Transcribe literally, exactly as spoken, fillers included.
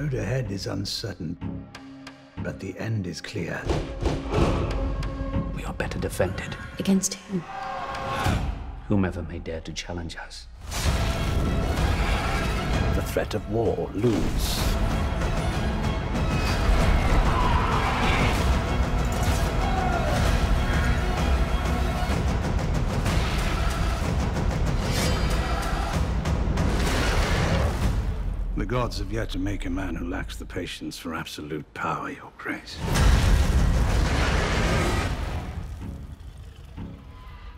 road ahead is uncertain, but the end is clear. We are better defended. Against whom? Whomever may dare to challenge us. The threat of war looms. The gods have yet to make a man who lacks the patience for absolute power your grace.